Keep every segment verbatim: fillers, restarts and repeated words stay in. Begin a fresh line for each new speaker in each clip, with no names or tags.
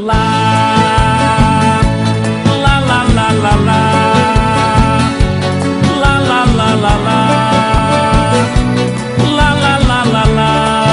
Lá, lá, lá, lá, lá, lá, lá, lá, lá, lá, lá, lá, lá, lá, lá, lá.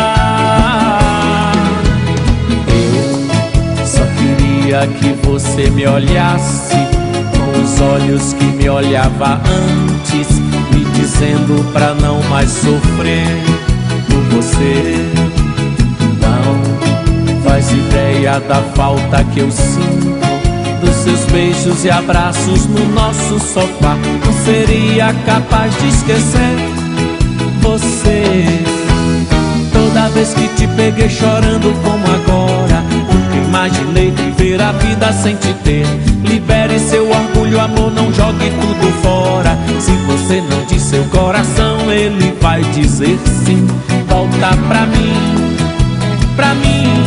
Eu só queria que você me olhasse com os olhos que me olhava antes, me dizendo pra não mais sofrer por você. Não faz ideia da falta que eu sinto dos seus beijos e abraços no nosso sofá. Não seria capaz de esquecer você. Toda vez que te peguei chorando como agora, nunca imaginei viver a vida sem te ter. Libere seu orgulho, amor, não jogue tudo fora. Se você não diz seu coração, ele vai dizer sim. Volta pra mim, pra mim.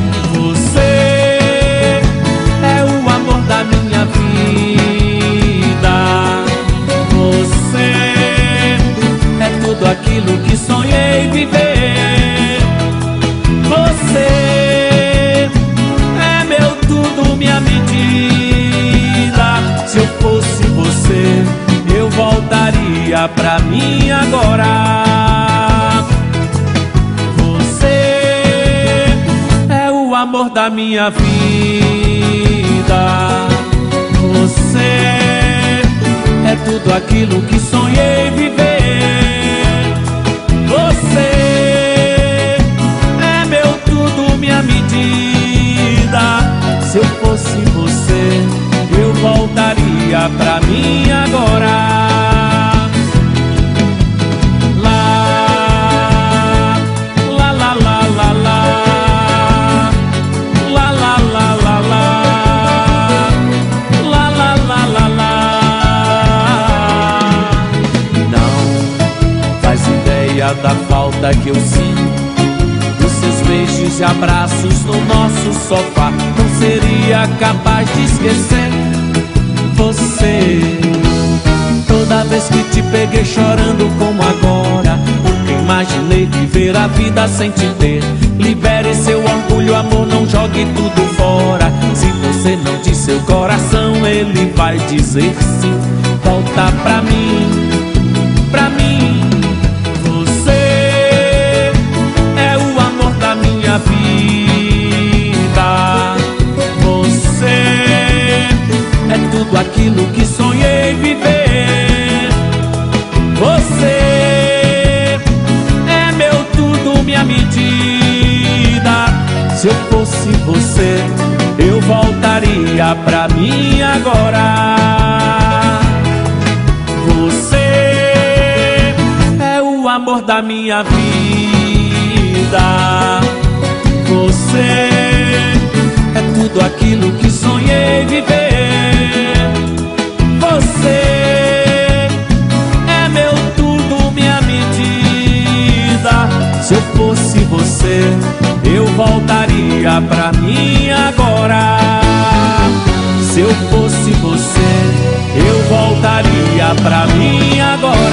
Você é o amor da minha vida. Você é tudo aquilo que sonhei viver. Você é meu tudo, minha medida. Se eu fosse você, eu voltaria pra mim agora. O amor da minha vida. Você é tudo aquilo que sonhei viver. Você é meu tudo, minha medida. Se eu fosse você, eu voltaria pra mim agora. Da falta que eu sinto dos seus beijos e abraços no nosso sofá. Não seria capaz de esquecer você. Toda vez que te peguei chorando como agora, nunca imaginei viver a vida sem te ter. Libere seu orgulho, amor, não jogue tudo fora. Se você não diz seu coração, ele vai dizer sim. Volta pra mim, pra mim. Vida. Você é tudo aquilo que sonhei viver. Você é meu tudo, minha medida. Se eu fosse você, eu voltaria pra mim agora. Você é o amor da minha vida. Você é tudo aquilo que sonhei viver. Você é meu tudo, minha medida. Se eu fosse você, eu voltaria pra mim agora. Se eu fosse você, eu voltaria pra mim agora.